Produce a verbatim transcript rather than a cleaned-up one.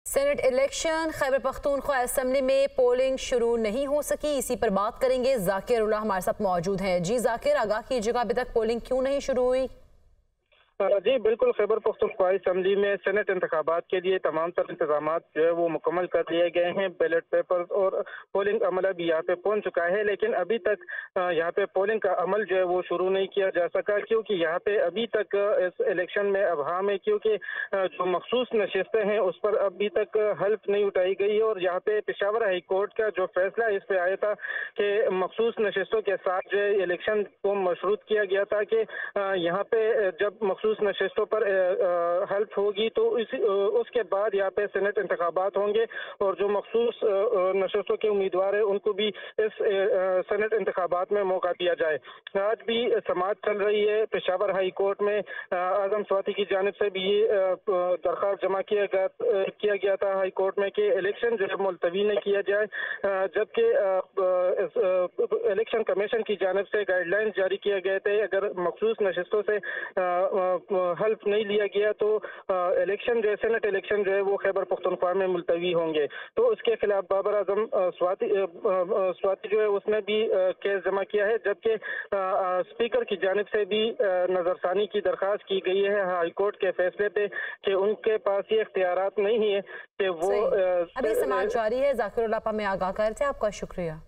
Senate election Khyber Pakhtunkhwa assembly में polling शुरू नहीं हो सकी। इसी पर बात करेंगे। जाकिर उल्लाह हमारे साथ मौजूद हैं। जी जाकिर, आगाह कीजिएगा, अभी तक पोलिंग क्यों नहीं शुरू हुई? जी बिल्कुल, खैबर पख्तूनख्वा असम्बली में सेनेट इंतखाबात के लिए तमाम तर इंतजाम जो है वो मुकम्मल कर लिए गए हैं। बैलेट पेपर और पोलिंग अमल अभी यहाँ पे पहुँच चुका है, लेकिन अभी तक यहाँ पे पोलिंग का अमल जो है वो शुरू नहीं किया जा सका, क्योंकि यहाँ पे अभी तक इस इलेक्शन में अभाम है, क्योंकि जो मखसूस नशिस्तें हैं उस पर अभी तक हल्फ नहीं उठाई गई। और यहाँ पे पेशावर हाई कोर्ट का जो फैसला इस पे आया था कि मखसूस नशिस्तों के साथ जो है इलेक्शन को मशरूत किया गया था कि यहाँ पे जब मखसूस नशिस्तों पर हेल्प होगी तो इस उसके बाद यहाँ पे सेनेट इंतखाबात होंगे और जो मखसूस नशिस्तों के उम्मीदवार है उनको भी इस सेनेट इंतखाबात में मौका दिया जाए। आज भी समाअत चल रही है पेशावर हाई कोर्ट में। आजम स्वाति की जानिब से भी ये दरख्वास्त जमा किया गया किया गया था हाई कोर्ट में कि इलेक्शन जो है मुलतवी न किया जाए, जबकि इलेक्शन कमीशन की जानिब से गाइडलाइंस जारी किए गए थे अगर मखसूस नशिस्तों से हेल्प नहीं लिया गया तो इलेक्शन जो है सेनेट इलेक्शन जो है वो खैबर पख्तूनख्वा में मुलतवी होंगे। तो उसके खिलाफ बाबर आजम स्वाति स्वाति जो है उसने भी केस जमा किया है, जबकि स्पीकर की जानिब से भी नजरसानी की दरख्वास्त की गई है हाई कोर्ट के फैसले पे कि उनके पास ये इख्तियारात नहीं है कि वो अभी समाअत जारी है। जाकिर उल्लाह में आगाह करते हैं, आपका शुक्रिया।